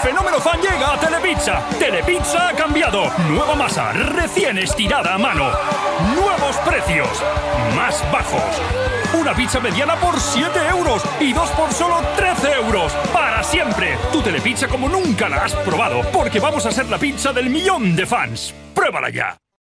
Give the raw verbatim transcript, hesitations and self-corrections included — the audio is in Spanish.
fenómeno fan llega a Telepizza. Telepizza ha cambiado. Nueva masa, recién estirada a mano. Nuevos precios, más bajos. Una pizza mediana por siete euros y dos por solo trece euros. Para siempre. Tu Telepizza como nunca la has probado, porque vamos a ser la pizza del millón de fans. ¡Pruébala ya!